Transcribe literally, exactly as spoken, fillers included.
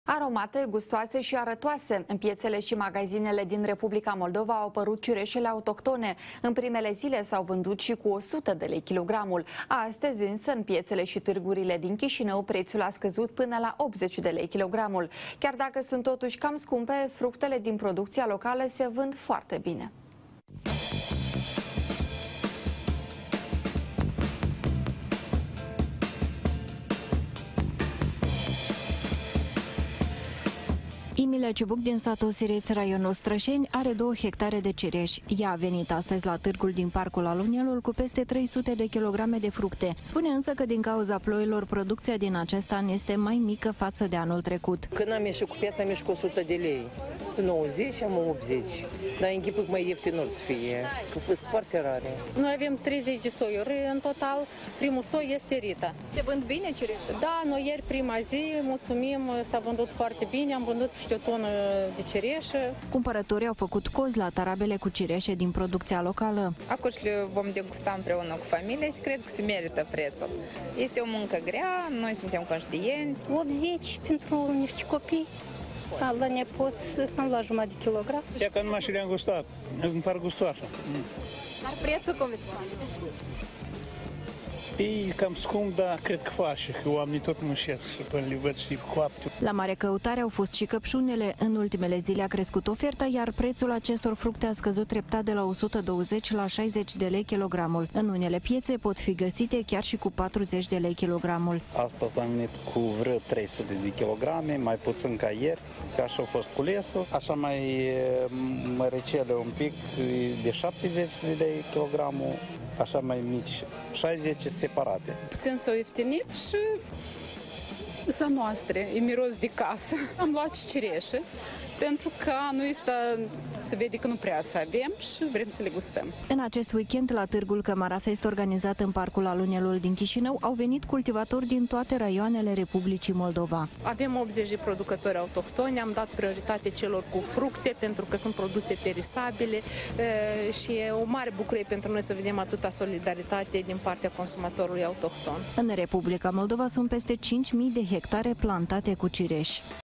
Aromate, gustoase și arătoase. În piețele și magazinele din Republica Moldova au apărut cireșele autohtone. În primele zile s-au vândut și cu o sută de lei kilogramul. Astăzi însă, în piețele și târgurile din Chișinău, prețul a scăzut până la optzeci de lei kilogramul. Chiar dacă sunt totuși cam scumpe, fructele din producția locală se vând foarte bine. Emilia Ciubuc din satul Sireț, raionul Strășeni, are două hectare de cireș. Ea a venit astăzi la târgul din Parcul Alunielul cu peste trei sute de kilograme de fructe. Spune însă că din cauza ploilor, producția din acest an este mai mică față de anul trecut. Când am ieșit cu piața, am ieșit cu o sută de lei. nouăzeci, am optzeci. Dar închipui mai ieftin or să fie, că sunt foarte rare. Noi avem treizeci de soiuri în total. Primul soi este Rita. Se vând bine cireșele? Da, noi ieri prima zi, mulțumim, s-a vândut foarte bine, am vândut peste o tonă de cireșă. Cumpărătorii au făcut cozi la tarabele cu cireșe din producția locală. Acum le vom degusta împreună cu familia și cred că se merită prețul. Este o muncă grea, noi suntem conștienți. optzeci pentru niște copii. Da, la nepoți am luat jumătate de kilogram. Ia că numai și le-am gustat, îmi par gustoasă. Dar prețul cum este? E cam scump, dar cred că face, că oamenii tot mușesc și până le văd și coapte. La mare căutare au fost și căpșunele. În ultimele zile a crescut oferta, iar prețul acestor fructe a scăzut treptat de la o sută douăzeci la șaizeci de lei kilogramul. În unele piețe pot fi găsite chiar și cu patruzeci de lei kilogramul. Astăzi am venit cu vreo trei sute de kilograme, mai puțin ca ieri, că așa a fost culesul. Așa mai măricele un pic de șaptezeci de lei kilogramul, așa mai mici șaizeci separate. Puțin s-au ieftinit și să noastre, e miros de casă. Am luat și cireșe, pentru că nu este, se vede că nu prea să avem și vrem să le gustăm. În acest weekend, la târgul Cămara Fest, organizat în Parcul Alunielul din Chișinău, au venit cultivatori din toate raioanele Republicii Moldova. Avem optzeci de producători autohtoni, am dat prioritate celor cu fructe, pentru că sunt produse perisabile și e o mare bucurie pentru noi să vedem atâta solidaritate din partea consumatorului autohton. În Republica Moldova sunt peste cinci mii de hectare plantate cu cireși.